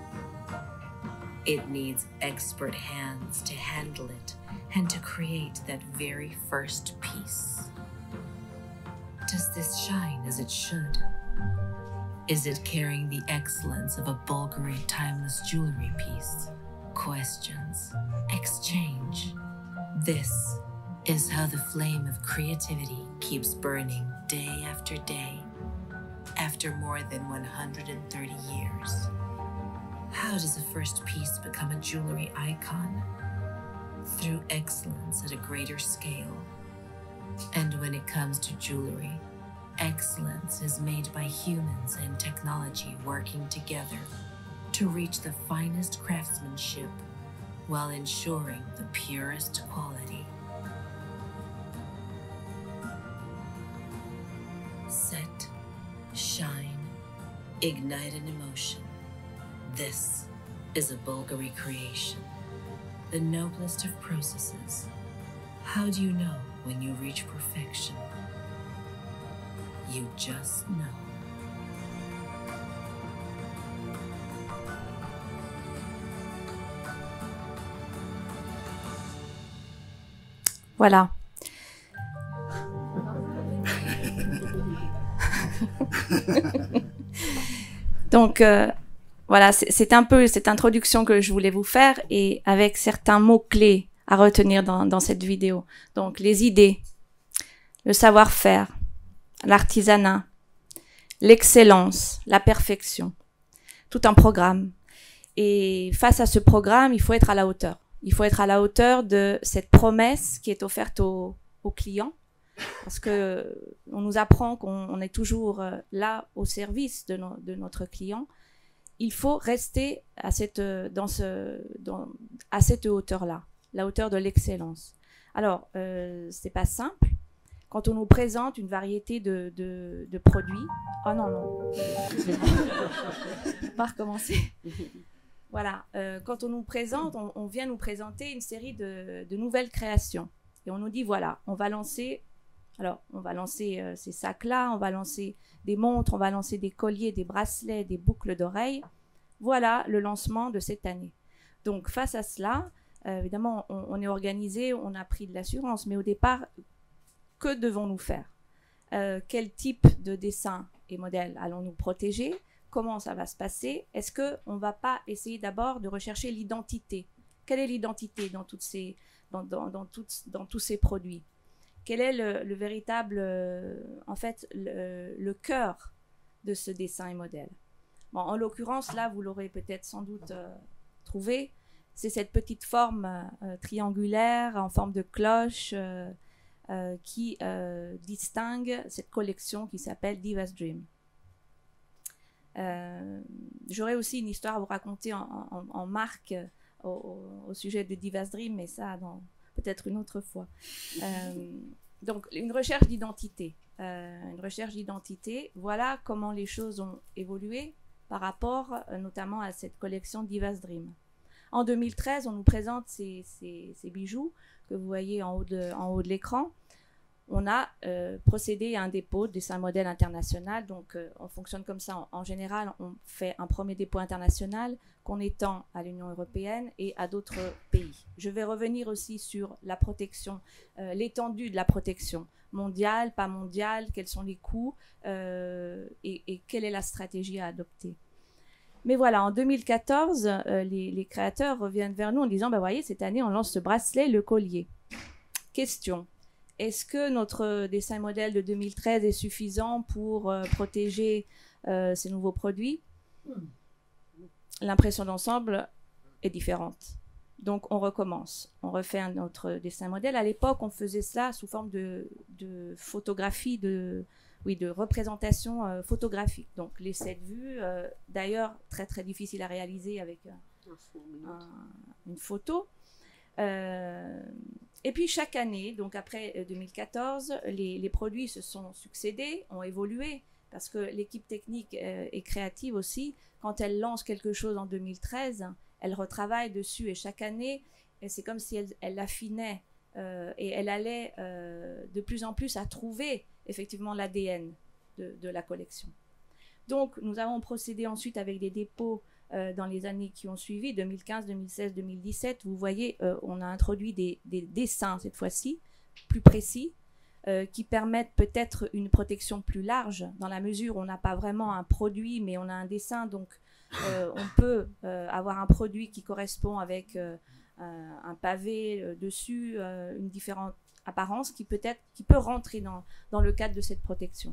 It needs expert hands to handle it and to create that very first piece. Does this shine as it should? Is it carrying the excellence of a Bulgari timeless jewelry piece? Questions. Exchange. This is how the flame of creativity keeps burning day after day, after more than one hundred thirty years. How does a first piece become a jewelry icon? Through excellence at a greater scale. And when it comes to jewelry, excellence is made by humans and technology working together to reach the finest craftsmanship while ensuring the purest quality. Set, shine, ignite an emotion. This is a Bulgari creation, the noblest of processes. How do you know when you reach perfection? You just know. Voilà. Donc, euh, voilà, c'est un peu cette introduction que je voulais vous faire et avec certains mots-clés à retenir dans, dans cette vidéo. Donc, les idées, le savoir-faire, l'artisanat, l'excellence, la perfection, tout un programme. Et face à ce programme, il faut être à la hauteur. Il faut être à la hauteur de cette promesse qui est offerte aux, aux clients, parce que on nous apprend qu'on est toujours là au service de, no, de notre client. Il faut rester à cette, dans ce, dans, à cette hauteur-là, la hauteur de l'excellence. Alors, euh, c'est pas simple. Quand on nous présente une variété de, de, de produits... Oh non, non. On va recommencer. Voilà. Euh, quand on nous présente, on, on vient nous présenter une série de, de nouvelles créations. Et on nous dit, voilà, on va lancer Alors, on va lancer euh, ces sacs-là, on va lancer des montres, on va lancer des colliers, des bracelets, des boucles d'oreilles. Voilà le lancement de cette année. Donc, face à cela, euh, évidemment, on, on est organisé, on a pris de l'assurance, mais au départ, que devons-nous faire? euh, Quel type de dessin et modèle allons-nous protéger? Comment ça va se passer? Est-ce qu'on ne va pas essayer d'abord de rechercher l'identité? Quelle est l'identité dans, toutes ces, dans, dans, dans, toutes, dans tous ces produits? Quel est le, le véritable, euh, en fait, le, le cœur de ce dessin et modèle? Bon, en l'occurrence, là, vous l'aurez peut-être sans doute euh, trouvé, c'est cette petite forme euh, triangulaire en forme de cloche euh, euh, qui euh, distingue cette collection qui s'appelle Diva's Dream. Euh, J'aurais aussi une histoire à vous raconter en, en, en marque au, au sujet de Diva's Dream, mais ça, dans peut-être une autre fois. Euh, donc, une recherche d'identité. Euh, une recherche d'identité. Voilà comment les choses ont évolué par rapport euh, notamment à cette collection Diva's Dream. En deux mille treize, on nous présente ces, ces, ces bijoux que vous voyez en haut de, en haut de l'écran. On a euh, procédé à un dépôt de dessin modèle international. Donc, euh, on fonctionne comme ça. En, en général, on fait un premier dépôt international qu'on étend à l'Union européenne et à d'autres pays. Je vais revenir aussi sur la protection, euh, l'étendue de la protection mondiale, pas mondiale, quels sont les coûts euh, et, et quelle est la stratégie à adopter. Mais voilà, en deux mille quatorze, euh, les, les créateurs reviennent vers nous en disant, bah, voyez, cette année, on lance ce bracelet, le collier. Question. Est-ce que notre dessin modèle de deux mille treize est suffisant pour euh, protéger euh, ces nouveaux produits? L'impression d'ensemble est différente. Donc, on recommence. On refait un autre dessin modèle. À l'époque, on faisait cela sous forme de, de photographie, de, oui, de représentation euh, photographique. Donc, les sept vues, euh, d'ailleurs, très, très difficile à réaliser avec euh, un, une photo. Euh, et puis chaque année, donc après deux mille quatorze, les, les produits se sont succédés, ont évolué, parce que l'équipe technique euh, est créative aussi. Quand elle lance quelque chose en deux mille treize, elle retravaille dessus et chaque année, c'est comme si elle, elle l'affinait euh, et elle allait euh, de plus en plus à trouver effectivement l'A D N de, de la collection. Donc nous avons procédé ensuite avec des dépôts Euh, dans les années qui ont suivi, deux mille quinze, deux mille seize, deux mille dix-sept, vous voyez, euh, on a introduit des, des dessins cette fois-ci, plus précis, euh, qui permettent peut-être une protection plus large, dans la mesure où on n'a pas vraiment un produit, mais on a un dessin, donc euh, on peut euh, avoir un produit qui correspond avec euh, un, un pavé euh, dessus, euh, une différente apparence qui peut être, qui peut rentrer dans, dans le cadre de cette protection.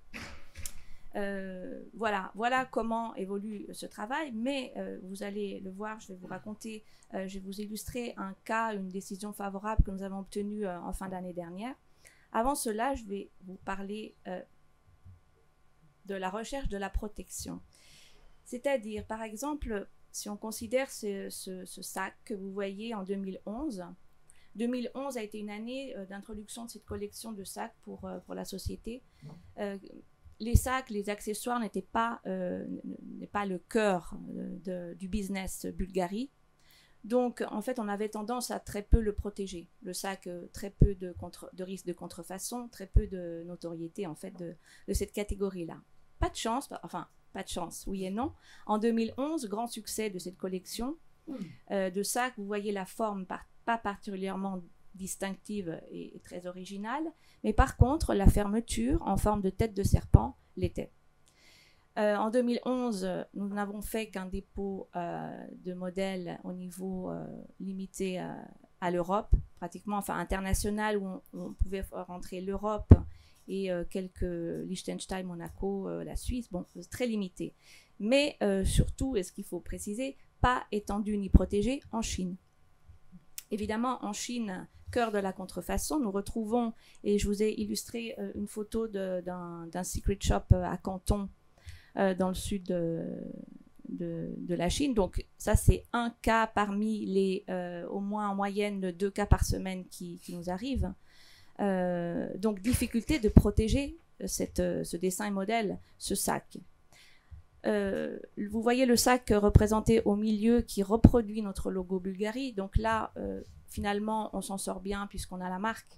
Euh, voilà, voilà comment évolue ce travail, mais euh, vous allez le voir, je vais vous raconter, euh, je vais vous illustrer un cas, une décision favorable que nous avons obtenue euh, en fin d'année dernière. Avant cela, je vais vous parler euh, de la recherche de la protection. C'est-à-dire, par exemple, si on considère ce, ce, ce sac que vous voyez en deux mille onze, deux mille onze a été une année euh, d'introduction de cette collection de sacs pour, euh, pour la société. Euh, Les sacs, les accessoires n'étaient pas, euh, pas le cœur de, du business Bulgari. Donc, en fait, on avait tendance à très peu le protéger. Le sac, euh, très peu de, contre, de risque de contrefaçon, très peu de notoriété, en fait, de, de cette catégorie-là. Pas de chance, enfin, pas de chance, oui et non. En deux mille onze, grand succès de cette collection euh, de sacs. Vous voyez la forme par, pas particulièrement distinctive et, et très originale, mais par contre, la fermeture en forme de tête de serpent l'était. Euh, en deux mille onze, nous n'avons fait qu'un dépôt euh, de modèles au niveau euh, limité à, à l'Europe, pratiquement, enfin international, où on, où on pouvait rentrer l'Europe et euh, quelques Liechtenstein, Monaco, euh, la Suisse, bon, très limité. Mais euh, surtout, et ce qu'il faut préciser, pas étendu ni protégé en Chine. Évidemment, en Chine, cœur de la contrefaçon, nous retrouvons, et je vous ai illustré euh, une photo d'un d'un secret shop à Canton, euh, dans le sud de, de, de la Chine. Donc ça, c'est un cas parmi les, euh, au moins en moyenne, deux cas par semaine qui, qui nous arrivent. Euh, donc difficulté de protéger cette, ce dessin et modèle, ce sac. Euh, vous voyez le sac représenté au milieu qui reproduit notre logo Bulgari. Donc là, euh, finalement, on s'en sort bien puisqu'on a la marque.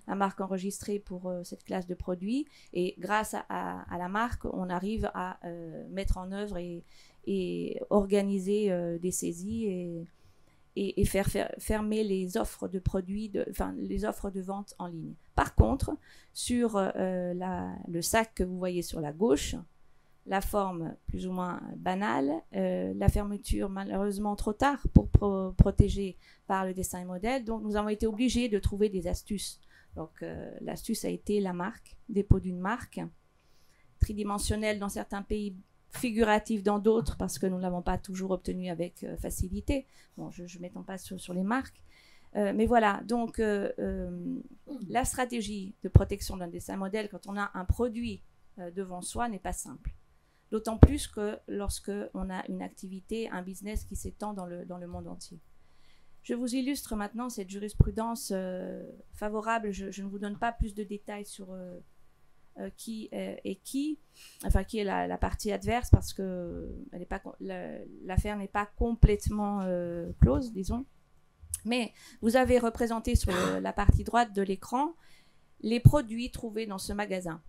la marque enregistrée pour euh, cette classe de produits. Et grâce à, à, à la marque, on arrive à euh, mettre en œuvre et, et organiser euh, des saisies et, et, et faire, faire fermer les offres de produits, de, enfin les offres de vente en ligne. Par contre, sur euh, la, le sac que vous voyez sur la gauche, la forme plus ou moins banale, euh, la fermeture malheureusement trop tard pour pro protéger par le dessin et modèle. Donc nous avons été obligés de trouver des astuces. Donc euh, l'astuce a été la marque, dépôt d'une marque, tridimensionnelle dans certains pays, figurative dans d'autres parce que nous ne l'avons pas toujours obtenu avec euh, facilité. Bon, je ne m'étends pas sur, sur les marques. Euh, mais voilà, donc euh, euh, la stratégie de protection d'un dessin modèle quand on a un produit euh, devant soi n'est pas simple. D'autant plus que lorsque on a une activité, un business qui s'étend dans le, dans le monde entier. Je vous illustre maintenant cette jurisprudence euh, favorable. Je, je ne vous donne pas plus de détails sur euh, euh, qui euh, est qui, enfin qui est la, la partie adverse parce que l'affaire n'est pas complètement euh, close, disons. Mais vous avez représenté sur le, la partie droite de l'écran les produits trouvés dans ce magasin.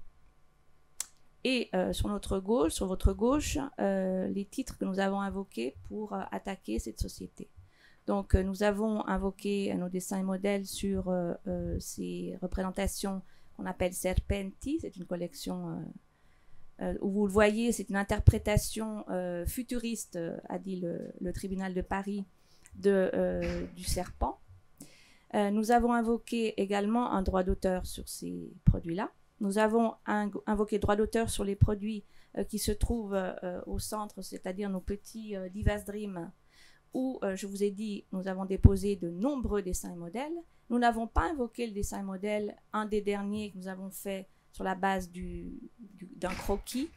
Et euh, sur notre gauche, sur votre gauche, euh, les titres que nous avons invoqués pour euh, attaquer cette société. Donc euh, nous avons invoqué euh, nos dessins et modèles sur euh, euh, ces représentations qu'on appelle Serpenti. C'est une collection euh, euh, où vous le voyez, c'est une interprétation euh, futuriste, euh, a dit le, le tribunal de Paris, de, euh, du serpent. Euh, nous avons invoqué également un droit d'auteur sur ces produits-là. Nous avons invoqué droit d'auteur sur les produits euh, qui se trouvent euh, au centre, c'est-à-dire nos petits euh, Divas Dream, où, euh, je vous ai dit, nous avons déposé de nombreux dessins et modèles. Nous n'avons pas invoqué le dessin et modèle, un des derniers que nous avons fait sur la base du, du, d'un croquis,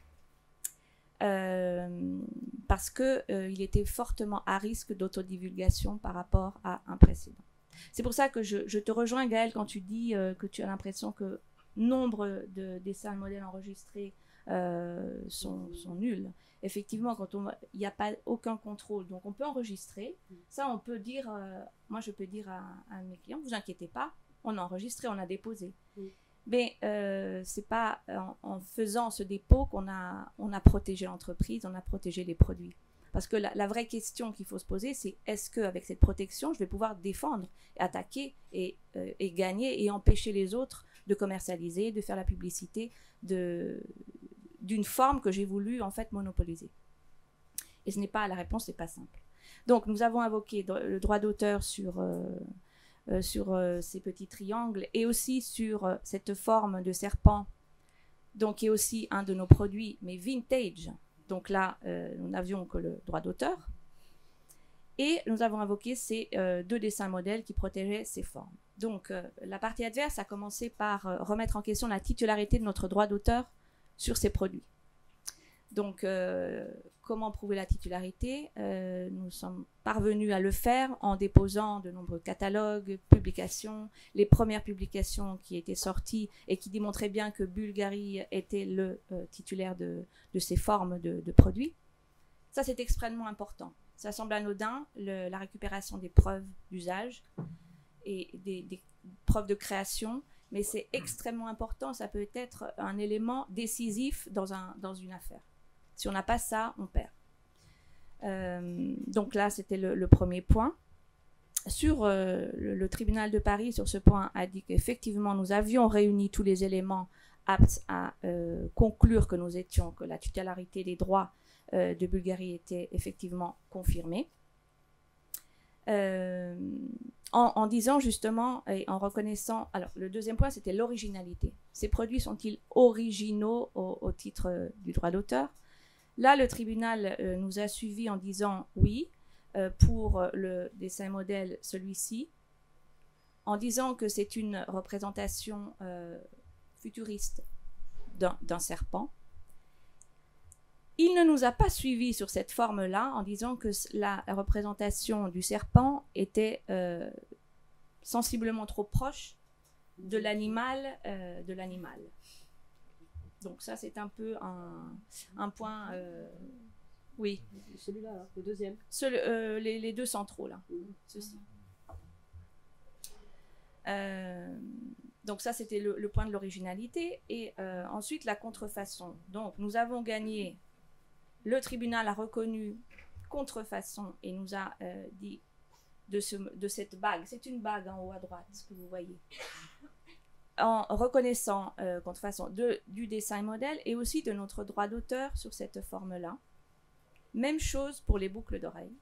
euh, parce qu'il euh, était fortement à risque d'autodivulgation par rapport à un précédent. C'est pour ça que je, je te rejoins, Gaëlle, quand tu dis euh, que tu as l'impression que nombre de dessins et modèles enregistrés euh, sont, sont nuls. Effectivement, quand on, il n'y a pas aucun contrôle, donc on peut enregistrer. Ça, on peut dire, euh, moi je peux dire à, à mes clients, vous inquiétez pas, on a enregistré, on a déposé. Mm. Mais euh, c'est pas en, en faisant ce dépôt qu'on a, on a protégé l'entreprise, on a protégé les produits. Parce que la, la vraie question qu'il faut se poser, c'est est-ce qu'avec cette protection, je vais pouvoir défendre, attaquer et, euh, et gagner et empêcher les autres de commercialiser, de faire la publicité de, d'une forme que j'ai voulu en fait monopoliser. Et ce n'est pas, la réponse n'est pas simple. Donc nous avons invoqué le droit d'auteur sur, euh, euh, sur euh, ces petits triangles et aussi sur euh, cette forme de serpent, donc qui est aussi un de nos produits, mais vintage. Donc là, euh, nous n'avions que le droit d'auteur. Et nous avons invoqué ces euh, deux dessins modèles qui protégeaient ces formes. Donc, euh, la partie adverse a commencé par euh, remettre en question la titularité de notre droit d'auteur sur ces produits. Donc, euh, comment prouver la titularité? euh, Nous sommes parvenus à le faire en déposant de nombreux catalogues, publications, les premières publications qui étaient sorties et qui démontraient bien que Bulgari était le euh, titulaire de, de ces formes de, de produits. Ça, c'est extrêmement important. Ça semble anodin, le, la récupération des preuves d'usage et des, des preuves de création, mais c'est extrêmement important. Ça peut être un élément décisif dans, un, dans une affaire. Si on n'a pas ça, on perd. Euh, donc là, c'était le, le premier point. Sur euh, le, le tribunal de Paris, sur ce point, a dit qu'effectivement, nous avions réuni tous les éléments aptes à euh, conclure que nous étions, que la titularité des droits euh, de Bulgari était effectivement confirmée. Euh, en, en disant justement et en reconnaissant, alors le deuxième point c'était l'originalité. Ces produits sont-ils originaux au, au titre euh, du droit d'auteur? Là, le tribunal euh, nous a suivis en disant oui euh, pour le dessin modèle, celui-ci, en disant que c'est une représentation euh, futuriste d'un serpent. Il ne nous a pas suivis sur cette forme-là en disant que la représentation du serpent était euh, sensiblement trop proche de l'animal, euh, de l'animal. Donc ça, c'est un peu un, un point... Euh, oui. Celui-là, là, le deuxième. Celui, euh, les, les deux centraux, là. Mmh. Ceci. Euh, donc ça, c'était le, le point de l'originalité. Et euh, ensuite, la contrefaçon. Donc, nous avons gagné, le tribunal a reconnu contrefaçon et nous a euh, dit de, ce, de cette bague, c'est une bague en haut à droite, ce que vous voyez, en reconnaissant euh, contrefaçon de, du dessin modèle et aussi de notre droit d'auteur sur cette forme-là. Même chose pour les boucles d'oreilles.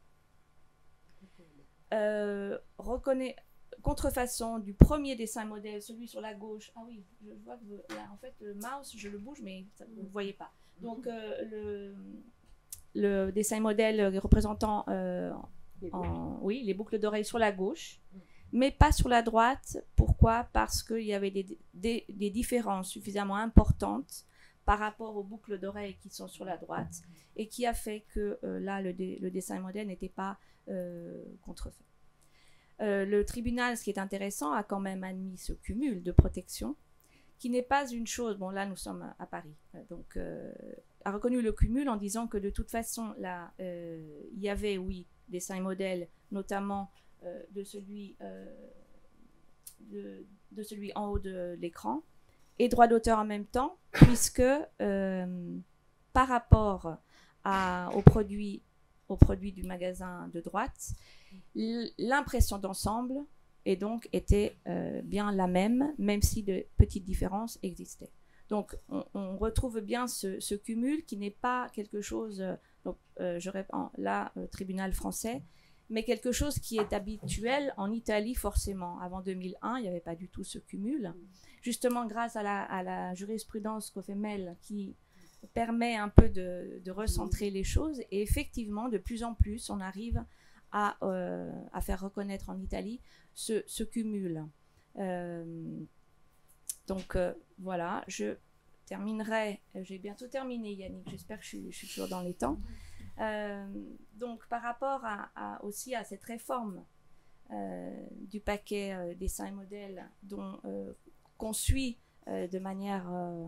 Euh, reconnaît contrefaçon du premier dessin modèle, celui sur la gauche. Ah oui, je vois que vous, là, en fait, le mouse, je le bouge, mais ça, vous ne voyez pas. Donc, euh, le, le dessin modèle représentant euh, en, oui, les boucles d'oreilles sur la gauche, mais pas sur la droite. Pourquoi? Parce qu'il y avait des, des, des différences suffisamment importantes par rapport aux boucles d'oreilles qui sont sur la droite et qui a fait que euh, là, le, dé, le dessin modèle n'était pas euh, contrefait. Euh, le tribunal, ce qui est intéressant, a quand même admis ce cumul de protection, qui n'est pas une chose, bon là nous sommes à, à Paris, donc euh, a reconnu le cumul en disant que de toute façon, là, euh, il y avait, oui, dessin modèle, notamment euh, de, celui, euh, de, de celui en haut de l'écran, et droit d'auteur en même temps, puisque euh, par rapport à, aux, produits, aux produits du magasin de droite, l'impression d'ensemble et donc était euh, bien la même, même si de petites différences existaient. Donc on, on retrouve bien ce, ce cumul qui n'est pas quelque chose, euh, donc, euh, je réponds là, euh, tribunal français, mais quelque chose qui est habituel en Italie forcément. Avant deux mille un, il n'y avait pas du tout ce cumul. Justement grâce à la, à la jurisprudence Cofemel qui permet un peu de, de recentrer les choses, et effectivement de plus en plus on arrive à, euh, à faire reconnaître en Italie ce, ce cumul. Euh, donc euh, voilà, je terminerai, j'ai bientôt terminé Yannick, j'espère que je suis, je suis toujours dans les temps. Euh, donc par rapport à, à, aussi à cette réforme euh, du paquet euh, dessins et modèles dont euh, qu'on suit euh, de manière euh,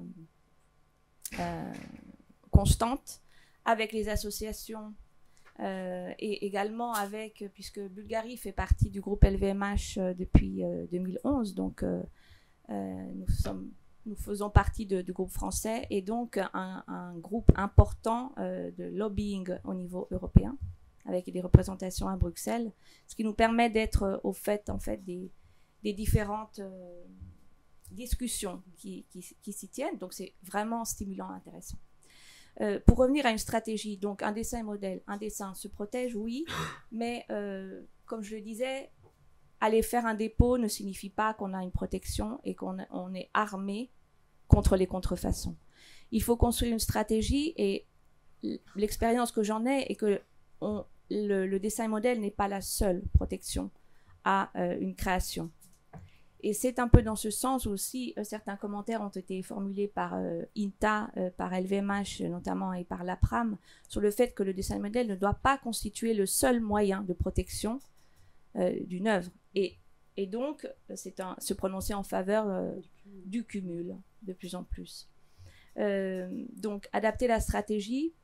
euh, constante avec les associations Euh, et également avec, puisque Bulgarie fait partie du groupe L V M H euh, depuis euh, deux mille onze, donc euh, euh, nous, sommes, nous faisons partie de, du groupe français et donc un, un groupe important euh, de lobbying au niveau européen, avec des représentations à Bruxelles, ce qui nous permet d'être au fait, en fait des, des différentes euh, discussions qui, qui, qui s'y tiennent, donc c'est vraiment stimulant, intéressant. Euh, pour revenir à une stratégie, donc un dessin modèle, un dessin se protège, oui, mais euh, comme je le disais, aller faire un dépôt ne signifie pas qu'on a une protection et qu'on on est armé contre les contrefaçons. Il faut construire une stratégie et l'expérience que j'en ai est que on, le, le dessin modèle n'est pas la seule protection à euh, une création. Et c'est un peu dans ce sens aussi, euh, certains commentaires ont été formulés par euh, I N T A, euh, par L V M H notamment et par l'APRAM, sur le fait que le dessin modèle ne doit pas constituer le seul moyen de protection euh, d'une œuvre. Et, et donc, c'est un, se prononcer en faveur euh, du cumul, de plus en plus. Euh, donc, adapter la stratégie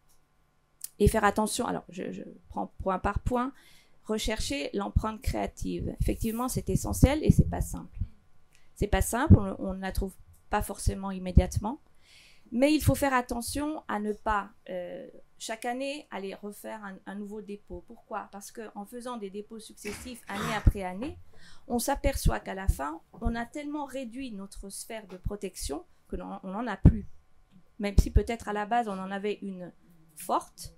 et faire attention, alors je, je prends point par point, rechercher l'empreinte créative. Effectivement, c'est essentiel et c'est pas simple. C'est pas simple, on, on ne la trouve pas forcément immédiatement, mais il faut faire attention à ne pas euh, chaque année aller refaire un, un nouveau dépôt. Pourquoi? Parce qu'en faisant des dépôts successifs année après année, on s'aperçoit qu'à la fin, on a tellement réduit notre sphère de protection que l'on n'en a plus. Même si peut-être à la base on en avait une forte.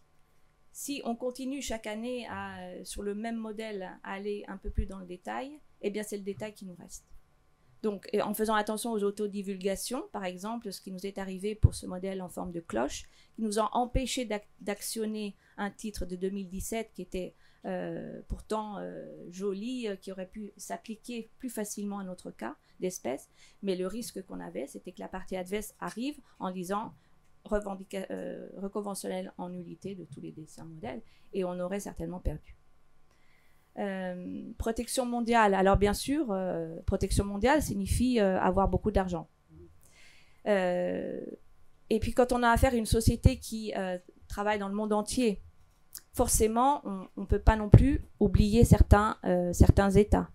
Si on continue chaque année à, sur le même modèle à aller un peu plus dans le détail, eh bien c'est le détail qui nous reste. Donc en faisant attention aux autodivulgations, par exemple, ce qui nous est arrivé pour ce modèle en forme de cloche, qui nous a empêché d'actionner un titre de deux mille dix-sept qui était euh, pourtant euh, joli, euh, qui aurait pu s'appliquer plus facilement à notre cas d'espèce, mais le risque qu'on avait, c'était que la partie adverse arrive en disant Euh, reconventionnel en nullité de tous les dessins modèles et on aurait certainement perdu. Euh, protection mondiale, alors bien sûr, euh, protection mondiale signifie euh, avoir beaucoup d'argent. Euh, et puis quand on a affaire à une société qui euh, travaille dans le monde entier, forcément, on ne peut pas non plus oublier certains, euh, certains États.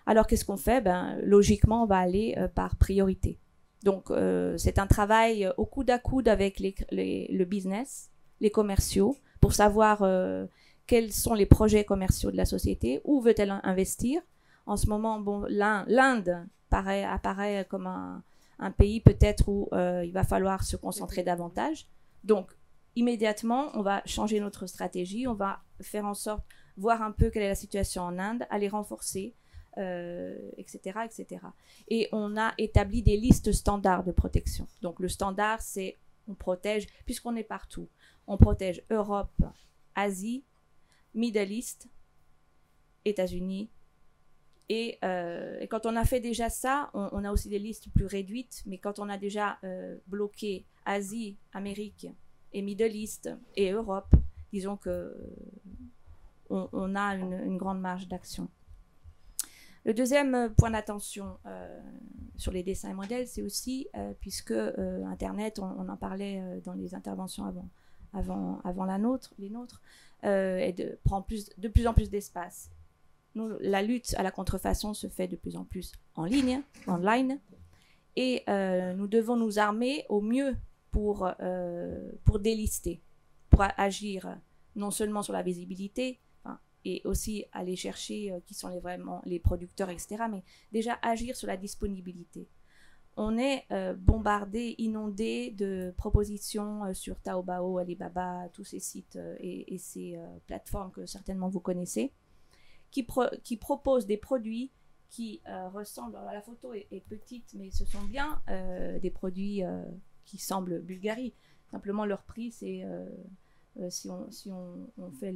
Alors qu'est-ce qu'on fait? Ben, logiquement, on va aller euh, par priorité. Donc, euh, c'est un travail au coude à coude avec les, les, le business, les commerciaux, pour savoir euh, quels sont les projets commerciaux de la société, où veut-elle investir. En ce moment, bon, l'Inde paraît, apparaît comme un, un pays peut-être où euh, il va falloir se concentrer davantage. Donc, immédiatement, on va changer notre stratégie, on va faire en sorte, voir un peu quelle est la situation en Inde, aller renforcer, euh, et cetera, et cetera. Et on a établi des listes standards de protection. Donc, le standard, c'est on protège, puisqu'on est partout, on protège Europe, Asie, Middle East, États-Unis. Et, euh, et quand on a fait déjà ça, on, on a aussi des listes plus réduites, mais quand on a déjà euh, bloqué Asie, Amérique et Middle East et Europe, disons que on, on a une, une grande marge d'action. Le deuxième point d'attention euh, sur les dessins et modèles, c'est aussi, euh, puisque euh, Internet, on, on en parlait euh, dans les interventions avant, avant, avant la nôtre, les nôtres, euh, et de, prend plus, de plus en plus d'espace. Nous, la lutte à la contrefaçon se fait de plus en plus en ligne, online, et euh, nous devons nous armer au mieux pour, euh, pour délister, pour agir non seulement sur la visibilité, enfin, et aussi aller chercher euh, qui sont les, vraiment les producteurs, et cetera, mais déjà agir sur la disponibilité. On est euh, bombardé, inondé de propositions euh, sur Taobao, Alibaba, tous ces sites euh, et, et ces euh, plateformes que certainement vous connaissez, qui, pro qui proposent des produits qui euh, ressemblent, alors la photo est, est petite, mais ce sont bien euh, des produits euh, qui semblent Bulgari. Simplement leur prix, c'est, euh, euh, si, on, si on, on fait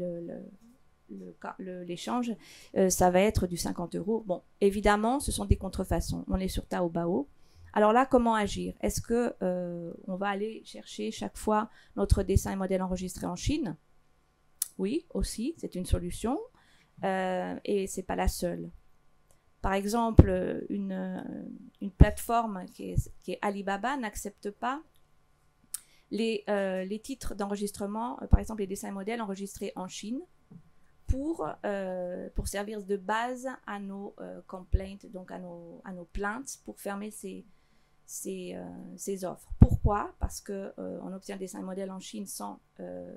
l'échange, euh, ça va être du cinquante euros. Bon, évidemment, ce sont des contrefaçons. On est sur Taobao. Alors là, comment agir? Est-ce que euh, on va aller chercher chaque fois notre dessin et modèle enregistré en Chine? Oui, aussi, c'est une solution. Euh, et c'est pas la seule. Par exemple, une, une plateforme qui est, qui est Alibaba n'accepte pas les, euh, les titres d'enregistrement, euh, par exemple les dessins et modèles enregistrés en Chine, pour, euh, pour servir de base à nos euh, complaints, donc à nos, à nos plaintes, pour fermer ces, ces, euh, ces offres. Pourquoi? Parce qu'on euh, obtient des dessins et modèles en Chine sans... Euh,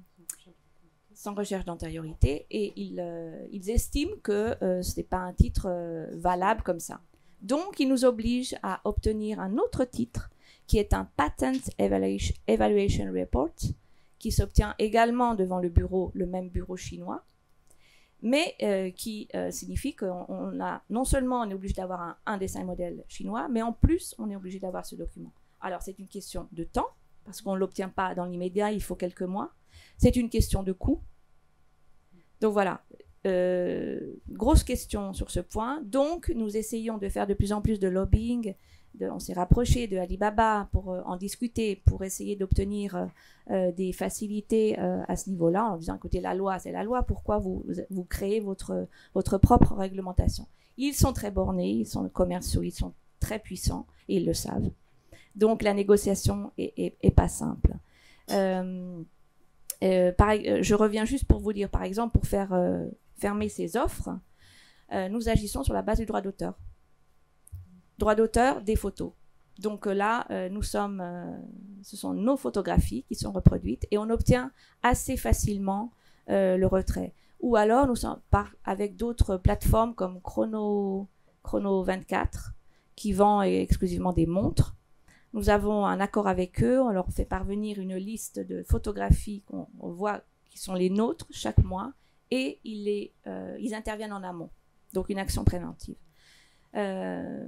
sans recherche d'antériorité, et ils, euh, ils estiment que euh, ce n'est pas un titre euh, valable comme ça. Donc, ils nous obligent à obtenir un autre titre, qui est un Patent Evaluation, Evaluation Report, qui s'obtient également devant le bureau, le même bureau chinois, mais euh, qui euh, signifie qu'on a, non seulement on est obligé d'avoir un, un dessin et modèle chinois, mais en plus, on est obligé d'avoir ce document. Alors, c'est une question de temps, parce qu'on ne l'obtient pas dans l'immédiat, il faut quelques mois. C'est une question de coût. Donc voilà, euh, grosse question sur ce point. Donc, nous essayons de faire de plus en plus de lobbying. De, on s'est rapproché de Alibaba pour euh, en discuter, pour essayer d'obtenir euh, des facilités euh, à ce niveau-là, en disant, écoutez, la loi, c'est la loi, pourquoi vous, vous créez votre, votre propre réglementation? Ils sont très bornés, ils sont commerciaux, ils sont très puissants, et ils le savent. Donc, la négociation est, est, est pas simple. Euh, Euh, pareil, euh, je reviens juste pour vous dire, par exemple, pour faire euh, fermer ces offres, euh, nous agissons sur la base du droit d'auteur. Droit d'auteur des photos. Donc euh, là, euh, nous sommes, euh, ce sont nos photographies qui sont reproduites et on obtient assez facilement euh, le retrait. Ou alors, nous sommes par, avec d'autres plateformes comme Chrono, Chrono vingt-quatre, qui vend exclusivement des montres. Nous avons un accord avec eux, on leur fait parvenir une liste de photographies qu'on voit qui sont les nôtres chaque mois et ils, les, euh, ils interviennent en amont, donc une action préventive. Euh,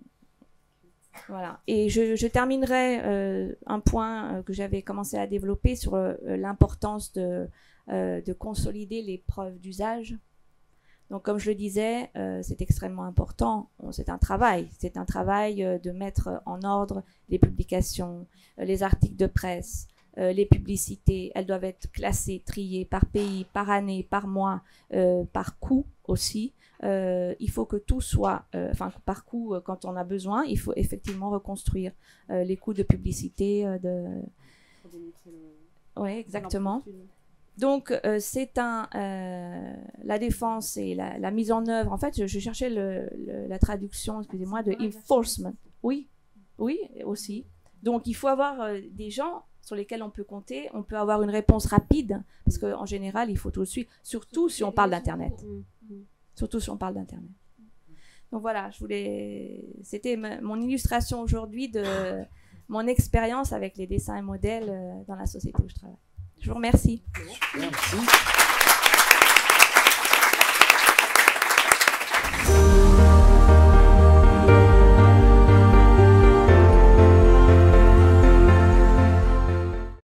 voilà. Et je, je terminerai euh, un point euh, que j'avais commencé à développer sur euh, l'importance de, euh, de consolider les preuves d'usage. Donc, comme je le disais, euh, c'est extrêmement important. C'est un travail. C'est un travail euh, de mettre en ordre les publications, euh, les articles de presse, euh, les publicités. Elles doivent être classées, triées par pays, par année, par mois, euh, par coût aussi. Euh, il faut que tout soit, euh, enfin, par coût, euh, quand on a besoin, il faut effectivement reconstruire euh, les coûts de publicité. Euh, de... Oui, exactement. Donc, euh, c'est un euh, la défense et la, la mise en œuvre. En fait, je, je cherchais le, le, la traduction, excusez-moi, de enforcement. Oui, oui, aussi. Donc, il faut avoir euh, des gens sur lesquels on peut compter. On peut avoir une réponse rapide, parce qu'en général, il faut tout de suite, surtout si on parle d'Internet. Surtout si on parle d'Internet. Donc voilà, je voulais. C'était mon illustration aujourd'hui de mon expérience avec les dessins et modèles dans la société où je travaille. Je vous remercie. Merci.